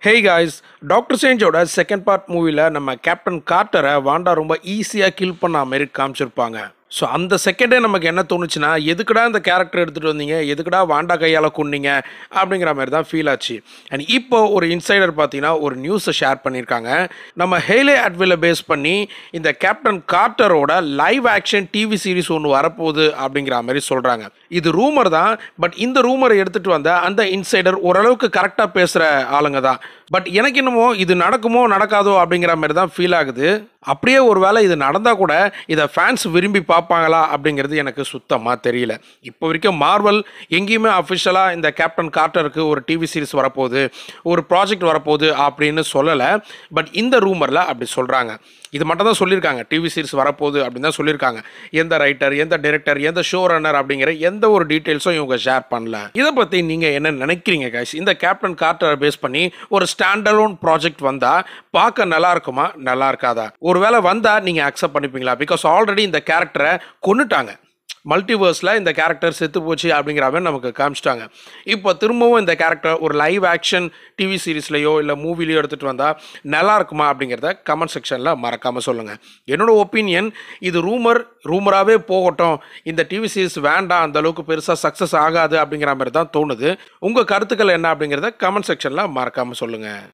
ஹே guys, doctor ஸ்ட்ரேஞ்சோட second part மூவியில் நம்ம கேப்டன் கார்ட்டரை வாண்டா ரொம்ப ஈஸியாக கில் பண்ண மாதிரி காமிச்சிருப்பாங்க. ஸோ அந்த செகண்டே நமக்கு என்ன தோணுச்சுன்னா, எதுக்குடா இந்த கேரக்டர் எடுத்துகிட்டு வந்தீங்க, எதுக்குடா வாண்டா கையால் கொன்னீங்க அப்படிங்கிற மாதிரி தான் ஃபீல் ஆச்சு. அண்ட் இப்போ ஒரு இன்சைடர் பார்த்தீங்கன்னா ஒரு நியூஸை ஷேர் பண்ணியிருக்காங்க. நம்ம ஹேலே அட்வில்லை பேஸ் பண்ணி இந்த கேப்டன் கார்ட்டரோட லைவ் ஆக்ஷன் டிவி சீரிஸ் ஒன்று வரப்போகுது அப்படிங்கிற மாதிரி சொல்கிறாங்க. இது ரூமர் தான், பட் இந்த ரூமரை எடுத்துகிட்டு வந்த அந்த இன்சைடர் ஓரளவுக்கு கரெக்டாக பேசுகிற ஆளுங்க தான். பட் எனக்கு என்னமோ இது நடக்குமோ நடக்காதோ அப்படிங்கிற மாதிரி தான் ஃபீல் ஆகுது. அப்படியே ஒரு வேளை இது நடந்தால் கூட இதை ஃபேன்ஸ் விரும்பி பார்ப்பாங்களா அப்படிங்கிறது எனக்கு சுத்தமாக தெரியல. இப்போ வரைக்கும் மார்வல் எங்கேயுமே அஃபிஷியலாக இந்த கேப்டன் கார்ட்டருக்கு ஒரு டிவி சீரிஸ் வரப்போகுது, ஒரு ப்ராஜெக்ட் வரப்போகுது அப்படின்னு சொல்லலை. பட் இந்த ரூமரில் அப்படி சொல்கிறாங்க. இது மட்டும் தான் சொல்லியிருக்காங்க, டிவி சீரிஸ் வரப்போகுது அப்படின்னு தான் சொல்லியிருக்காங்க. எந்த ரைட்டர், எந்த டைரக்டர், எந்த ஷோ ரன்னர் அப்படிங்கிற எந்த ஒரு டீட்டெயில்ஸும் இவங்க ஷேர் பண்ணல. இதை பற்றி நீங்கள் என்ன நினைக்கிறீங்க கைஸ்? இந்த கேப்டன் கார்ட்டரை பேஸ் பண்ணி ஒரு ஸ்டாண்டலோன் ப்ராஜெக்ட் வந்தால் பார்க்க நல்லா இருக்குமா, நல்லா இருக்காதா? ஒருவேளை வந்தால் நீங்கள் அக்செப்ட் பண்ணிப்பீங்களா? பிகாஸ் ஆல்ரெடி இந்த கேரக்டரை கொன்னுட்டாங்க. மல்டிவர்ஸில் இந்த கேரக்டர் செத்து போச்சு அப்படிங்கிற மாதிரி நமக்கு காமிச்சிட்டாங்க. இப்போ திரும்பவும் இந்த கேரக்டர் ஒரு லைவ் ஆக்ஷன் டிவி சீரீஸ்லையோ இல்லை மூவிலையோ எடுத்துகிட்டு வந்தால் நல்லா இருக்குமா அப்படிங்கிறத கமெண்ட் செக்ஷனில் மறக்காமல் சொல்லுங்கள். என்னோட ஒப்பீனியன், இது ரூமராகவே போகட்டும், இந்த டிவி சீரிஸ் வேண்டாம், அந்தளவுக்கு பெருசாக சக்ஸஸ் ஆகாது அப்படிங்கிற மாதிரி தான் தோணுது. உங்கள் கருத்துக்கள் என்ன அப்படிங்கிறத கமெண்ட் செக்ஷனில் மறக்காமல் சொல்லுங்கள்.